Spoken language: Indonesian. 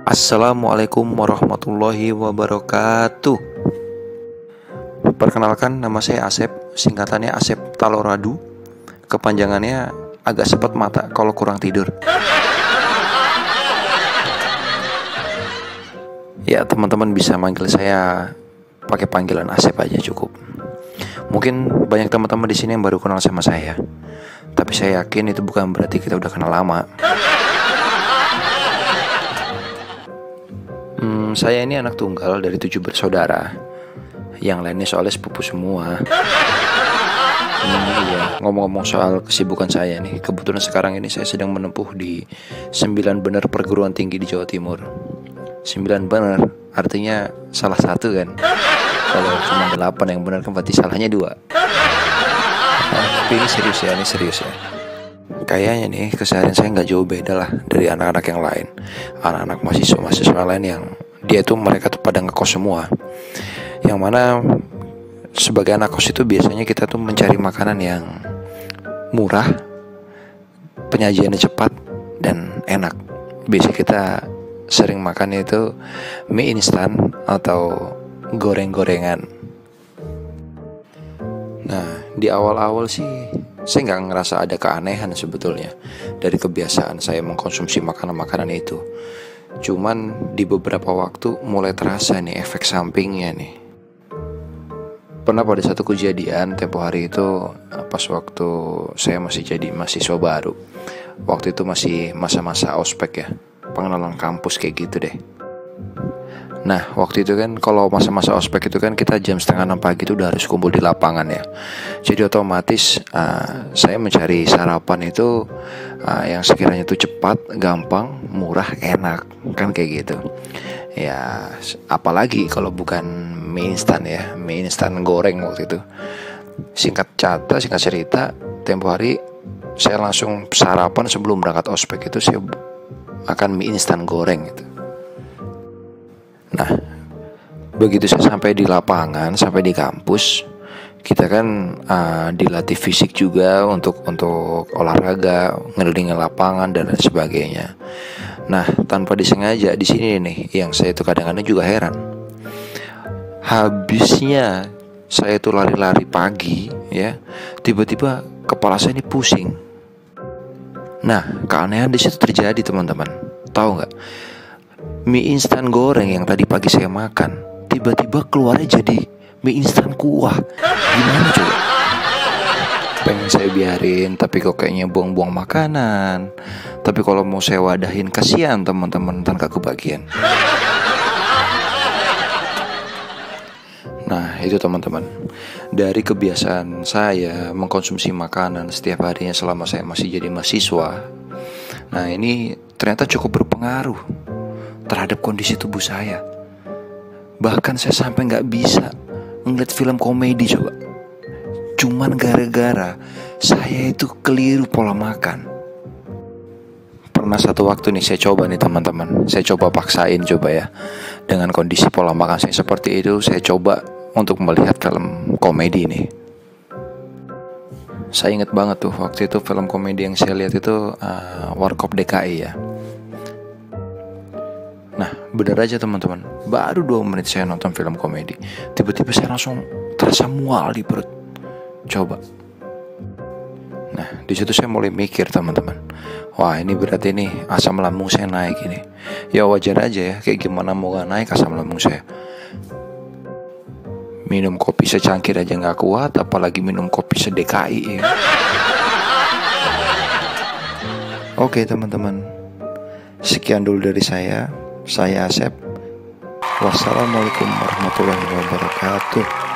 Assalamualaikum warahmatullahi wabarakatuh. Perkenalkan, nama saya Asep, singkatannya Asep Taloradu. Kepanjangannya agak sepet mata kalau kurang tidur. Ya, teman-teman bisa manggil saya pakai panggilan Asep aja cukup. Mungkin banyak teman-teman di sini yang baru kenal sama saya, tapi saya yakin itu bukan berarti kita udah kenal lama. Saya ini anak tunggal dari 7 bersaudara. Yang lainnya soalnya sepupu semua. Iya, ngomong-ngomong soal kesibukan saya nih, kebetulan sekarang ini saya sedang menempuh di 9 bener perguruan tinggi di Jawa Timur. 9 bener artinya salah satu kan. Kalau cuma 8 yang benar kan berarti salahnya 2. Tapi ini serius ya. Kayaknya nih keseharian saya nggak jauh beda lah dari anak-anak yang lain. Anak-anak mahasiswa lain yang mereka tuh pada ngekos semua. Yang mana sebagai anak kos itu biasanya kita tuh mencari makanan yang murah, penyajiannya cepat dan enak. Biasanya kita sering makan itu mie instan atau goreng-gorengan. Nah, di awal-awal sih saya nggak ngerasa ada keanehan sebetulnya dari kebiasaan saya mengkonsumsi makanan-makanan itu. Cuman di beberapa waktu mulai terasa nih efek sampingnya nih. Pernah pada satu kejadian tempo hari itu pas waktu saya masih jadi mahasiswa baru. Waktu itu masih masa-masa ospek ya, pengenalan kampus kayak gitu deh. Nah, waktu itu kan kalau masa-masa ospek itu kan kita jam 5:30 pagi itu udah harus kumpul di lapangan ya. Jadi otomatis saya mencari sarapan itu yang sekiranya itu cepat, gampang, murah, enak, kan kayak gitu. Ya, apalagi kalau bukan mie instan ya, mie instan goreng waktu itu. Singkat cerita, tempo hari saya langsung sarapan sebelum berangkat ospek itu saya akan mie instan goreng gitu. Nah, begitu saya sampai di lapangan, sampai di kampus, kita kan dilatih fisik juga untuk olahraga, ngelilingin lapangan dan lain sebagainya. Nah, tanpa disengaja di sini nih, yang saya itu kadang-kadang juga heran. Habisnya saya itu lari-lari pagi, ya, tiba-tiba kepala saya ini pusing. Nah, keanehan di situ terjadi teman-teman. Tahu nggak? Mie instan goreng yang tadi pagi saya makan tiba-tiba keluarnya jadi mie instan kuah. Gimana coba? Pengen saya biarin, tapi kok kayaknya buang-buang makanan. Tapi kalau mau saya wadahin, kasihan teman-teman, ntar gak kebagian. Nah, itu teman-teman, dari kebiasaan saya mengkonsumsi makanan setiap harinya selama saya masih jadi mahasiswa. Nah, ini ternyata cukup berpengaruh terhadap kondisi tubuh saya. Bahkan saya sampai gak bisa ngeliat film komedi coba. Cuman gara-gara saya itu keliru pola makan. Pernah satu waktu nih saya coba nih teman-teman, saya coba paksain ya. Dengan kondisi pola makan saya seperti itu, saya coba untuk melihat film komedi nih. Saya ingat banget tuh waktu itu film komedi yang saya lihat itu Warkop DKI ya. Nah, bener aja teman-teman, baru 2 menit saya nonton film komedi, tiba-tiba saya langsung terasa mual di perut. Coba. Nah, di situ saya mulai mikir teman-teman, wah ini berarti nih asam lambung saya naik ini. Ya wajar aja ya, kayak gimana mau gak naik asam lambung saya. Minum kopi secangkir aja gak kuat, apalagi minum kopi se-DKI ya. Oke teman-teman, sekian dulu dari saya Asep. Wassalamualaikum warahmatullahi wabarakatuh.